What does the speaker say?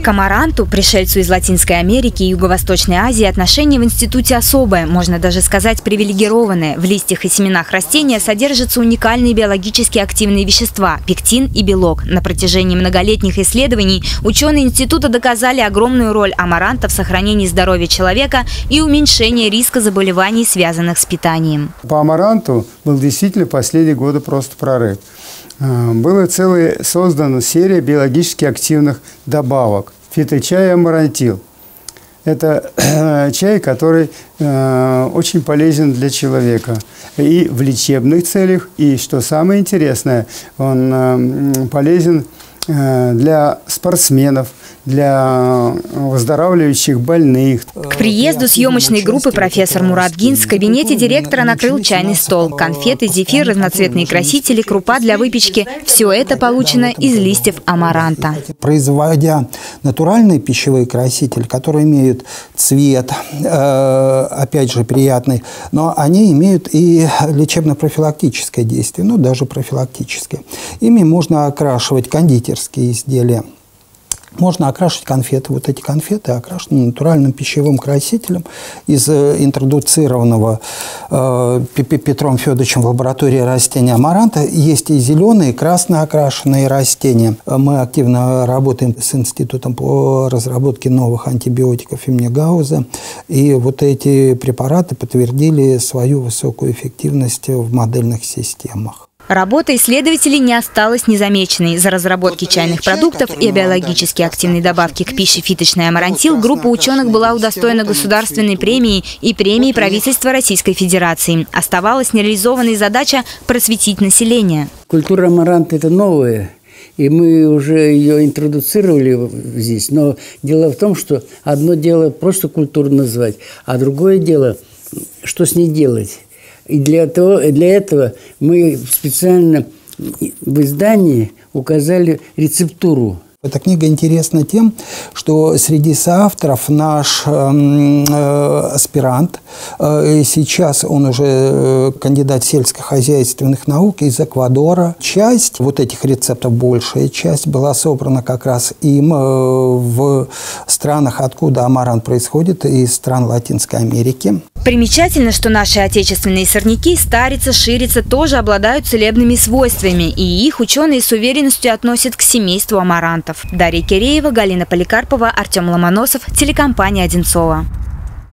К амаранту, пришельцу из Латинской Америки и Юго-Восточной Азии, отношение в институте особое, можно даже сказать привилегированное. В листьях и семенах растения содержатся уникальные биологически активные вещества – пектин и белок. На протяжении многолетних исследований ученые института доказали огромную роль амаранта в сохранении здоровья человека и уменьшении риска заболеваний, связанных с питанием. По амаранту был действительно последние годы просто прорыв. Была создана серия биологически активных добавок. Фиточай и амарантил. Это чай, который очень полезен для человека и в лечебных целях, и, что самое интересное, он полезен для спортсменов, для выздоравливающих больных. К приезду съемочной группы профессор Мурат Гинс в кабинете директора накрыл чайный стол. Конфеты, зефир, разноцветные красители, крупа для выпечки – все это получено из листьев амаранта. Производя натуральные пищевые красители, которые имеют цвет, опять же, приятный, но они имеют и лечебно-профилактическое действие, ну, даже профилактическое. Ими можно окрашивать кондитерские изделия. Можно окрашивать конфеты. Вот эти конфеты окрашены натуральным пищевым красителем из интродуцированного Петром Федоровичем в лаборатории растения амаранта. Есть и зеленые, и красные окрашенные растения. Мы активно работаем с институтом по разработке новых антибиотиков имени Гауза. И вот эти препараты подтвердили свою высокую эффективность в модельных системах. Работа исследователей не осталась незамеченной. За разработки чайных продуктов и биологически активной добавки к пище фиточный амарантил группа ученых была удостоена государственной премии и премии правительства Российской Федерации. Оставалась нереализованной задача просветить население. Культура амаранта – это новая, и мы уже ее интродуцировали здесь. Но дело в том, что одно дело просто культуру назвать, а другое дело, что с ней делать. И для этого мы специально в издании указали рецептуру. Эта книга интересна тем, что среди соавторов наш аспирант, сейчас он уже кандидат сельскохозяйственных наук из Эквадора. Часть вот этих рецептов, большая часть, была собрана как раз им в странах, откуда амарант происходит, из стран Латинской Америки. Примечательно, что наши отечественные сорняки старятся, ширятся, тоже обладают целебными свойствами, и их ученые с уверенностью относят к семейству амарантов. Дарья Киреева, Галина Поликарпова, Артем Ломоносов, телекомпания «Одинцова».